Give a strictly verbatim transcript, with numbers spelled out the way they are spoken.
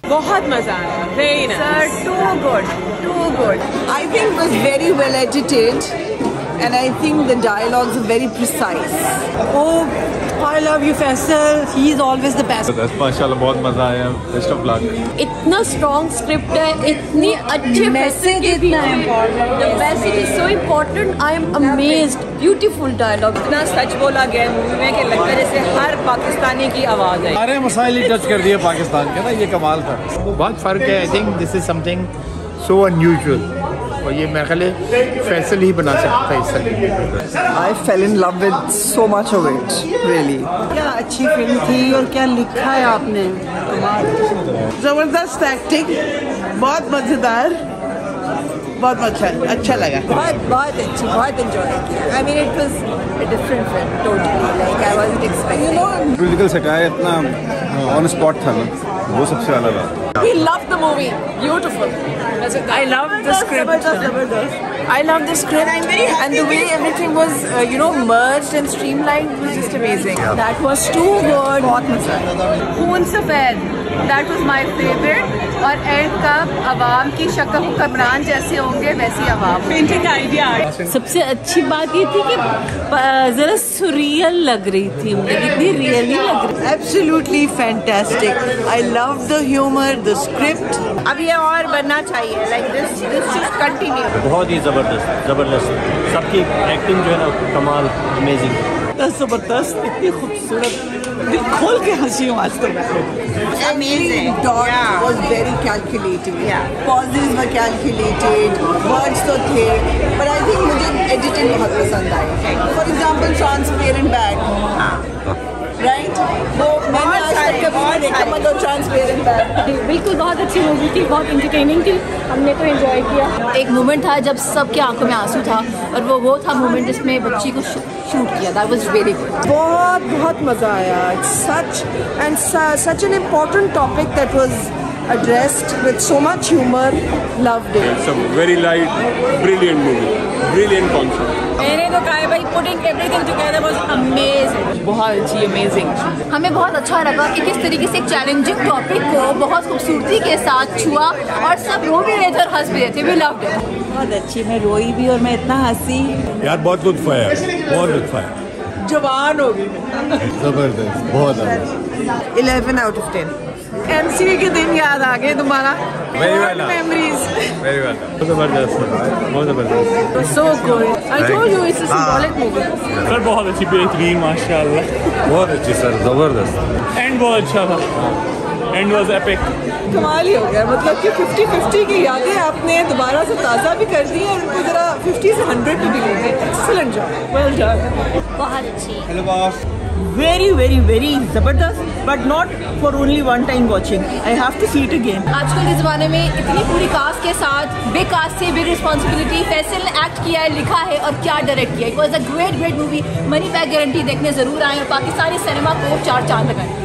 बहुत मजा आया, very nice. Sir, too good, too good. I think it was very well edited, and I think the dialogues are very precise. Oh, I love you, Faisal. He is always the best. माशाल्लाह बहुत मजा आया. Best of luck. इतना strong script है, इतनी अच्छी message इतना important. The message is so important. I am amazed. Beautiful dialogue. इतना सच बोला गया मूवी में कि लगता है जैसे हर पाकिस्तानी की आवाज है. सारे मसाइल ही टच कर दिए पाकिस्तान के ना, ये कमाल था. बहुत फर्क है. I think this is something so unusual और ये मैं ख्याल फैसल ही बना सकता है इस तरह. I fell in love with so much of it, really. क्या अच्छी फिल्म थी और क्या लिखा है आपने. जबरदस्त एक्टिंग, बहुत मजेदार, बहुत अच्छा अच्छा लगा. बहुत बहुत अच्छी, बहुत enjoy किया. I mean, it was a different film totally. Like I wasn't expecting. You know, political satire इतना ऑन स्पॉट था ना, वो सबसे अलग है. He loved the movie. Beautiful. I love the script. I love the script and the way everything was, uh, you know, merged and streamlined was just amazing. That was too good. बहुत मजा आया. खून सफेद. That was my favorite. और end का अवाम की शक्ल हुक्मरान जैसे होंगे वैसी अवाम. Painting idea. सबसे अच्छी बात ये थी कि जरा सुरियल लग रही थी मुझे, इतनी रियली लग रही. Absolutely fantastic. I love the humor, the script. अब ये और बनना चाहिए. Like this, this should continue. बहुत ही जबरदस्त जबरदस्त सबकी एक्टिंग जो है ना कमाल, अमेजिंग. जबरदस्त, इतनी खूबसूरत, दिल खोल के हंसी हूँ आज तक. amazing. Dot Yeah. was very calculated. Yeah. Pauses were calculated. Words तो थे. But I think मुझे editing बहुत पसंद आई. For example, transparent bag. Right? वो मैंने आज तक कभी नहीं देखा मतलब transparent bag. बिल्कुल बहुत अच्छी मूवी थी, बहुत इंटरटेनिंग थी. हमने तो एंजॉय किया. एक मोमेंट था जब सबके आंखों में आंसू था और वो वो था मोमेंट जिसमें बच्ची को शूट किया. That was very good. बहुत बहुत मजा आया. It's such and su- such an important topic that was addressed with so much humor. Loved it. It's a very light, brilliant movie, brilliant concept. मैंने तो कहा भाई putting everything together was amazing. बहुत अच्छी, अमेजिंग. हमें बहुत अच्छा लगा कि किस तरीके से एक चैलेंजिंग टॉपिक को बहुत खूबसूरती के साथ छुआ और सब रो भी रहे थे और हंस भी रहे थे. We loved it. बहुत अच्छी. मैं रोई भी और मैं इतना हंसी. यार बहुत लुत्फ आया, बहुत लुत्फ आया. जवान हो गई. जबरदस्त, बहुत जबरदस्त. eleven out of ten. MCA के दिन याद आ गए दोबारा. Very well done. Memories. Very well done. बहुत जबरदस्त, बहुत जबरदस्त. So good. I told you it's a symbolic movie. Sir बहुत अच्छी, बेहतरीन माशाल्लाह. बहुत अच्छी सर, जबरदस्त. एंड बहुत अच्छा था. And was epic. कमाल ही हो गया. मतलब कि फिफ्टी फिफ्टी की यादें आपने दोबारा से ताज़ा भी कर दी और उनको जरा फिफ्टी से हंड्रेड पे भी ले गए. Excellent job. Well done. बहुत अच्छी. Hello boss. Very very very जबरदस्त. But not for only one time watching. I have to see it again. आजकल के ज़माने में इतनी पूरी कास्ट के साथ बिग कास्ट से बिग रिस्पॉन्सिबिलिटी. फैसल ने एक्ट किया है, लिखा है और क्या डायरेक्ट किया. It was a great great movie. Money back guarantee देखने जरूर आए और पाकिस्तानी सिनेमा को चार चांद लगाएं.